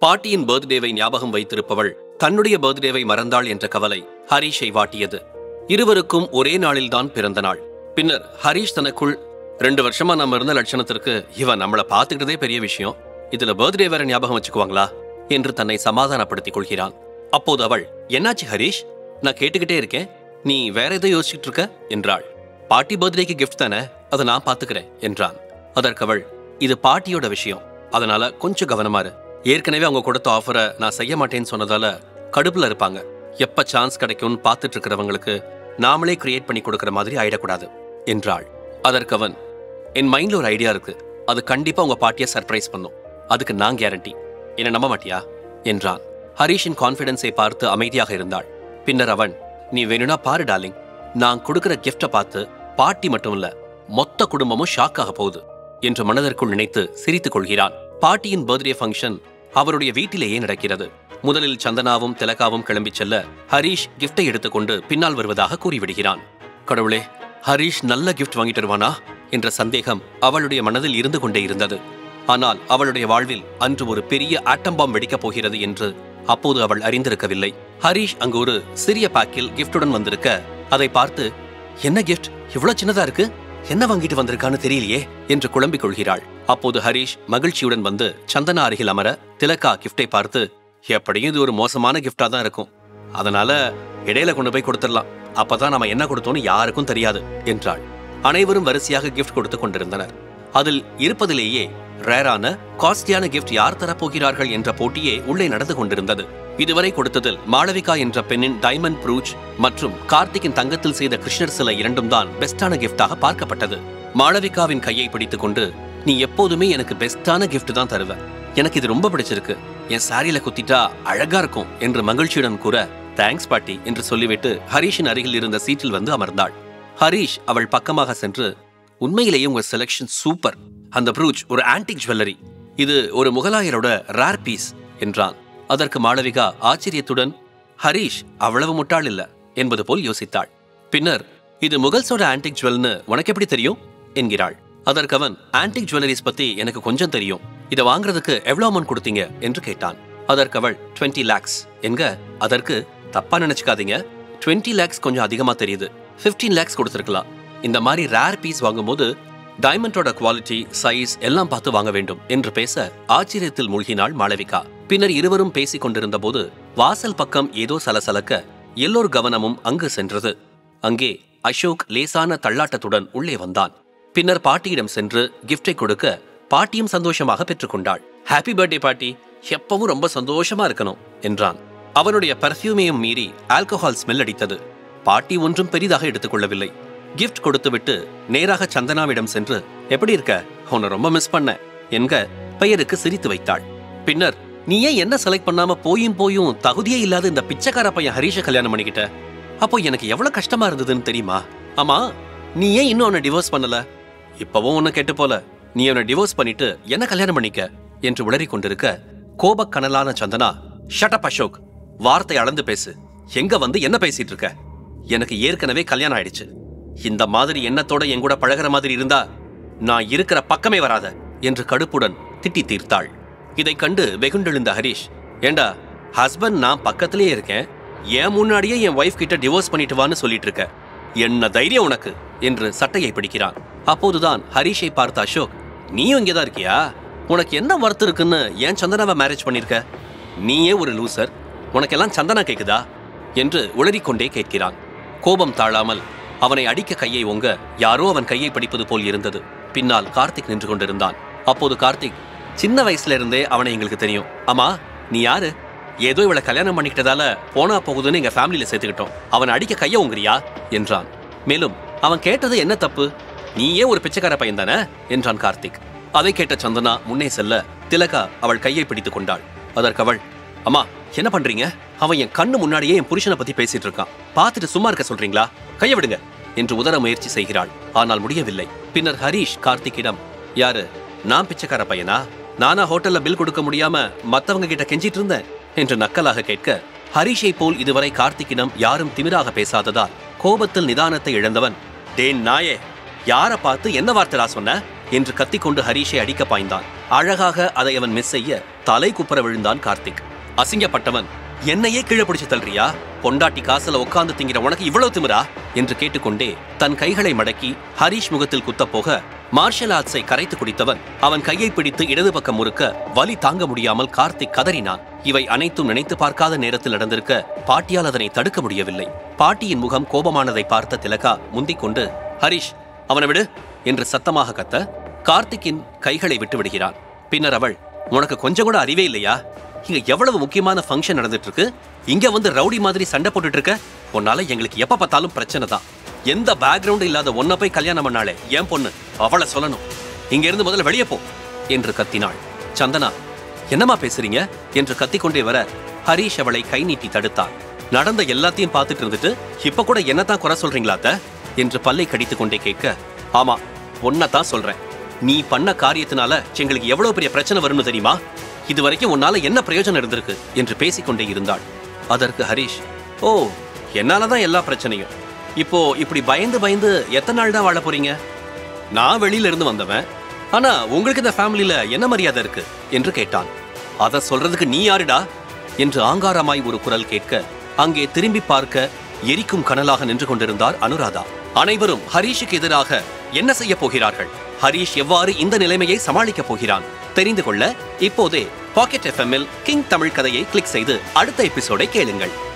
பாட்டியின் பர்த்டேவை ஞாபகம் வைத்திருப்பவள் தன்னுடைய பர்த்டேவை மறந்தாள் என்ற கவலை ஹரீஷை வாட்டியது. இருவருக்கும் ஒரே நாளில்தான் பிறந்த நாள். பின்னர் ஹரீஷ் தனக்குள் 2 வருஷமா நம்ம இருந்த லட்சணத்திற்கு இவன் நம்மளை பார்த்துக்கிட்டதே பெரிய விஷயம், இதுல பர்த்டே வேற ஞாபகம் வச்சுக்குவாங்களா என்று தன்னை சமாதானப்படுத்திக் கொள்கிறான். அப்போது அவள், என்னாச்சு ஹரீஷ், நான் கேட்டுக்கிட்டே இருக்கேன், நீ வேற ஏதோ யோசிச்சுட்டு இருக்க என்றாள். பாட்டி பர்த்டேக்கு கிஃப்ட் தானே, அதை நான் பாத்துக்கிறேன் என்றான். அதற்கு அவள், இது பாட்டியோட விஷயம், அதனால கொஞ்சம் கவனமா இரு. ஏற்கனவே அவங்க கொடுத்த ஆஃபரை நான் செய்ய மாட்டேன்னு சொன்னதால கடுப்புல இருப்பாங்க. எப்ப சான்ஸ் கிடைக்கும்னு பார்த்துட்டு இருக்கிறவங்களுக்கு நாமளே கிரியேட் பண்ணி கொடுக்கற மாதிரி ஆயிடக்கூடாது என்றாள். அதற்கு அவன், என் மைண்ட்ல ஒரு ஐடியா இருக்கு, அது கண்டிப்பா உங்க பாட்டியை சர்ப்ரைஸ் பண்ணும், அதுக்கு நான் கேரண்டி, என்ன நம்ப மாட்டியா என்றான். ஹரீஷின் கான்பிடன்ஸை பார்த்து அமைதியாக இருந்தாள். பின்னர் அவன், நீ வேணும்னா பாரு டார்லிங், நான் கொடுக்கிற கிஃப்ட பார்த்து பாட்டி மட்டும் இல்ல மொத்த குடும்பமும் ஷாக் ஆக போகுது என்று மனதிற்குள் நினைத்து சிரித்துக் கொள்கிறான். பாட்டியின் பர்த்டே ஃபங்க்ஷன் அவருடைய வீட்டிலேயே நடக்கிறது. முதலில் சந்தனாவும் திலகாவும் கிளம்பி செல்ல ஹரீஷ் கிஃப்டை எடுத்துக்கொண்டு பின்னால் வருவதாக கூறிவிடுகிறான். கடவுளே, ஹரீஷ் நல்ல கிஃப்ட் வாங்கிட்டு வருவானா என்ற சந்தேகம் அவளுடைய மனதில் இருந்து கொண்டே இருந்தது. ஆனால் அவளுடைய வாழ்வில் அன்று ஒரு பெரிய ஆட்டம் பாம் வெடிக்கப் போகிறது என்று அப்போது அவள் அறிந்திருக்கவில்லை. ஹரீஷ் அங்கு ஒரு சிறிய பாக்கில் கிஃப்டுடன் வந்திருக்க அதை பார்த்து, என்ன கிஃப்ட் இவ்வளவு சின்னதா இருக்கு, என்ன வாங்கிட்டு வந்திருக்கான்னு தெரியலையே என்று குழம்பிக் கொள்கிறாள். அப்போது ஹரீஷ் மகிழ்ச்சியுடன் வந்து சந்தனா அருகில் அமர திலகா கிஃப்டை பார்த்து, எப்படியும் இது ஒரு மோசமான கிஃப்டா தான் இருக்கும், அதனால இடையில கொண்டு போய் கொடுத்துடலாம், அப்பதான் நாம என்ன கொடுத்தோன்னு யாருக்கும் தெரியாது என்றாள். அனைவரும் வரிசையாக கிஃப்ட் கொடுத்து கொண்டிருந்தனர். அதில் இருப்பதிலேயே ரேரான காஸ்ட்லியான கிஃப்ட் யார் தரப்போகிறார்கள் என்ற போட்டியே உள்ளே நடந்து கொண்டிருந்தது. இதுவரை கொடுத்ததில் மாளவிகா என்ற பெண்ணின் டைமண்ட் ப்ரூச் மற்றும் கார்த்திக்கின் தங்கத்தில் செய்த கிருஷ்ணர் சிலை இரண்டும் தான் பெஸ்டான கிஃப்டாக பார்க்கப்பட்டது. மாளவிகாவின் கையை பிடித்துக் கொண்டு, நீ எப்போதுமே எனக்கு பெஸ்டான கிஃப்ட் தான் தருவ, எனக்கு இது ரொம்ப பிடிச்சிருக்கு, என் சாரியில குத்திட்டா அழகா இருக்கும் என்று மகிழ்ச்சியுடன் கூற, தேங்க்ஸ் பாட்டி என்று சொல்லிவிட்டு ஹரீஷின் அருகில் இருந்த சீட்டில் வந்து அமர்ந்தாள். ஹரீஷ் அவள் பக்கமாக சென்று, உண்மையிலேயே உங்க செலக்ஷன் சூப்பர், அந்த ப்ரூச் ஒரு ஆன்டிக் ஜுவல்லரி, இது ஒரு முகலாயரோட ரேர் பீஸ் என்றான். அதற்கு மாளவிகா ஆச்சரியத்துடன், ஹரீஷ் அவ்வளவு முட்டாள் இல்ல என்பது போல் யோசித்தாள். பின்னர், இது முகல்ஸோட ஆன்டிக் ஜுவல்னு உனக்கு எப்படி தெரியும் என்கிறாள். அதற்கு அவன், ஆன்டிக் ஜுவல்லரிஸ் பத்தி எனக்கு கொஞ்சம் தெரியும், இதை வாங்குறதுக்கு எவ்வளவு அமௌண்ட் கொடுத்தீங்க என்று கேட்டான். அதற்கு அவள் 20 lakhs என்க, அதற்கு தப்பா நினைச்சுக்காதீங்க, 20 lakhs கொஞ்சம் அதிகமா தெரியுது, 15 lakhs கொடுத்திருக்கலாம், இந்த மாதிரி ரேர் பீஸ் வாங்கும்போது டைமண்டோட குவாலிட்டி சைஸ் எல்லாம் பார்த்து வாங்க வேண்டும் என்று பேச ஆச்சரியத்தில் மூழ்கினாள் மாளவிகா. பின்னர் இருவரும் பேசிக் கொண்டிருந்த போது வாசல் பக்கம் ஏதோ சலசலக்க எல்லோர் கவனமும் அங்கு சென்றது. அங்கே அசோக் லேசான தள்ளாட்டத்துடன் உள்ளே வந்தான். பின்னர் பாட்டியிடம் சென்று கிஃப்டை கொடுக்க பாட்டியும் சந்தோஷமாக பெற்றுக்கொண்டாள். ஹாப்பி பர்த்டே பாட்டி, எப்பவும் ரொம்ப சந்தோஷமா இருக்கணும் என்றான். அவனுடைய பர்ஃபியூமையும் மீறி ஆல்கஹால் ஸ்மெல் அடித்தது. பாட்டி ஒன்றும் பெரிதாக எடுத்துக்கொள்ளவில்லை. கிஃப்ட் கொடுத்துவிட்டு நேராக சந்தனாவிடம் சென்று, எப்படி இருக்க, உன்னை ரொம்ப மிஸ் பண்ண என்க பெயருக்கு சிரித்து வைத்தாள். பின்னர், நீ ஏன் என்ன செலக்ட் பண்ணாம போயும் தகுதியே இல்லாத இந்த பிச்சைக்கார பையன் ஹரீஷை கல்யாணம் பண்ணிக்கிட்ட, அப்போ எனக்கு எவ்வளவு கஷ்டமா இருந்ததுன்னு தெரியுமா, ஆமா நீ ஏன் இன்னும் அவனை டிவோர்ஸ் பண்ணல, இப்பவும் ஒன்னு கேட்டு போல, நீ அவனை டிவோர்ஸ் பண்ணிட்டு என்ன கல்யாணம் பண்ணிக்க என்று உளறி கொண்டிருக்க கோபக்கனலான சந்தனா, ஷட் அப் அசோக், வார்த்தை அளந்து பேசு, எங்க வந்து என்ன பேசிட்டு இருக்க, எனக்கு ஏற்கனவே கல்யாணம் ஆயிடுச்சு, இந்த மாதிரி எண்ணத்தோட என் கூட பழகிற மாதிரி இருந்தா நான் இருக்கிற பக்கமே வராத என்று கடுப்புடன் திட்டி தீர்த்தாள். இதை கண்டு வெகுண்டெழுந்த ஹரீஷ், ஏண்டா ஹஸ்பண்ட் நான் பக்கத்திலேயே இருக்கேன், ஏன் முன்னாடியே என் வைஃப் கிட்ட டிவோர்ஸ் பண்ணிட்டு வான்னு சொல்லிட்டு இருக்க, என்ன தைரியம் உனக்கு என்று சட்டையை பிடிக்கிறான். அப்போதுதான் ஹரீஷை பார்த்த அசோக், நீயும் இங்கேதான் இருக்கியா, உனக்கு என்ன வருத்தம் இருக்குன்னு ஏன் சந்தனாவை மேரேஜ் பண்ணிருக்க, நீயே ஒரு லூசர், உனக்கெல்லாம் சந்தனா கேக்குதா என்று உளறிக்கொண்டே கேட்கிறான். கோபம் தாழாமல் அவனை அடிக்க கையை ஓங்க யாரோ அவன் கையை பிடிப்பது போல் இருந்தது. பின்னால் கார்த்திக் நின்று கொண்டிருந்தான். அப்போது கார்த்திக், சின்ன வயசுல இருந்தே அவனை எங்களுக்கு தெரியும், ஆமா நீ யாரு, ஏதோ இவளை கல்யாணம் பண்ணிக்கிட்டதால போனா போகுதுன்னு எங்க ஃபேமிலியில சேர்த்துக்கிட்டோம், அவனை அடிக்க கைய ஓங்குறியா என்றான். மேலும், அவன் கேட்டது என்ன தப்பு, நீயே ஒரு பிச்சைக்கார பையன் தானே என்றான் கார்த்திக். அதை கேட்ட சந்தனா முன்னே செல்ல திலகா அவள் கையை பிடித்துக் கொண்டாள். அதற்கு அவள், அம்மா என்ன பண்றீங்க, அவன் என் கண்ணு முன்னாடியே என் புருஷனை பத்தி பேசிட்டு இருக்கான், பார்த்துட்டு சும்மா இருக்க சொல்றீங்களா, கைய விடுங்க என்று உதர முயற்சி செய்கிறாள். ஆனால் முடியவில்லை. பின்னர் ஹரீஷ் கார்த்திக்கிடம், யாரு நான் பிச்சைக்கார பையனா, நானா ஹோட்டல்ல பில் கொடுக்க முடியாம மத்தவங்க கிட்ட கெஞ்சிட்டு இருந்தேன் என்று நக்கலாக கேட்க, ஹரீஷை போல் இதுவரை கார்த்திக்கிடம் யாரும் திமிராக பேசாததால் கோபத்தில் நிதானத்தை இழந்தவன், டே நாயே, யார பார்த்து என்ன வார்த்தைடா சொன்ன என்று கத்திக்கொண்டு ஹரீஷை அடிக்க பாய்ந்தான். அழகாக அதை அவன் மிஸ் செய்ய தலை குப்புற விழுந்தான் கார்த்திக். அசிங்கப்பட்டவன், என்னையே கீழே பிடிச்சு தள்ளுறியா? பொண்டாட்டி காசுல உட்கார்ந்து திங்கிற உனக்கு இவ்வளவு திமிரா என்று கேட்டுக்கொண்டே தன் கைகளை மடக்கி ஹரிஷ் முகத்தில் குத்த போக, மார்ஷல் ஆர்ட்ஸை கரைத்து குடித்தவன் அவன் கையை பிடித்து இடது பக்கம் முறுக்க வலி தாங்க முடியாமல் கார்த்திக் கதறினான். இவை அனைத்தும் நினைத்து பார்க்காத நேரத்தில் நடந்திருக்க பாட்டியால் அதனை தடுக்க முடியவில்லை. பாட்டியின் முகம் கோபமானதை பார்த்த திலகா முந்திக் கொண்டு, ஹரிஷ், அவனை விடு என்று சத்தமாக கத்த கார்த்திக்கின் கைகளை விட்டு விடுகிறான். பின்னர் அவள், உனக்கு கொஞ்சம் கூட அறிவே இல்லையா? இங்க எவ்வளவு முக்கியமான ஃபங்க்ஷன் நடந்துட்டு இருக்கு, இங்க வந்து ரவுடி மாதிரி சண்டை போட்டுட்டு இருக்க. உன்னால எங்களுக்கு எப்ப பார்த்தாலும் பிரச்சனை தான். எந்த பேக்ரவுண்ட் இல்லாத ஒன்ன போய் கல்யாணம் பண்ணாலே என் பொண்ணு, அவளை சொல்லணும். இங்க இருந்து முதல்ல வெளியே போ என்று கத்தினாள். சந்தனா, என்னமா பேசுறீங்க என்று கத்திக்கொண்டே வர ஹரிஷ் அவளை கை நீட்டி தடுத்தான். நடந்த எல்லாத்தையும் பார்த்துட்டு இருந்துட்டு இப்ப கூட என்னத்தான் குறை சொல்றீங்களாத்த என்று பல்லை கடித்துக் கொண்டே கேட்க, ஆமா ஒன்னதான் சொல்றேன். நீ பண்ண காரியத்தினால எங்களுக்கு எவ்வளவு பெரிய பிரச்சனை வரும்னு தெரியுமா? இதுவரைக்கும் உன்னால என்ன பிரயோஜனம் இருந்திருக்கு என்று பேசிக்கொண்டே இருந்தாள். அதற்கு ஹரிஷ், ஓ, என்னாலதான் எல்லா பிரச்சனையும். இப்போ இப்படி பயந்து பயந்து எத்தனை நாள் தான் வாழ போறீங்க? நான் வெளியில இருந்து வந்தவன், ஆனா உங்களுக்கு இந்த ஃபேமிலியில என்ன மரியாதை இருக்கு என்று கேட்டான். அத சொல்றதுக்கு நீ யாருடா என்று ஆங்காரமாய் ஒரு குரல் கேட்க, அங்கே திரும்பி பார்க்க எரிக்கும் கனலாக நின்று கொண்டிருந்தார் அனுராதா. அனைவரும் ஹரிஷுக்கு எதிராக என்ன செய்ய போகிறார்கள்? ஹரிஷ் எவ்வாறு இந்த நிலைமையை சமாளிக்க போகிறான் தெரிந்து கொள்ள இப்போதே பாக்கெட் FM-இல் கிங் தமிழ் கதையை கிளிக் செய்து அடுத்த எபிசோடை கேளுங்கள்.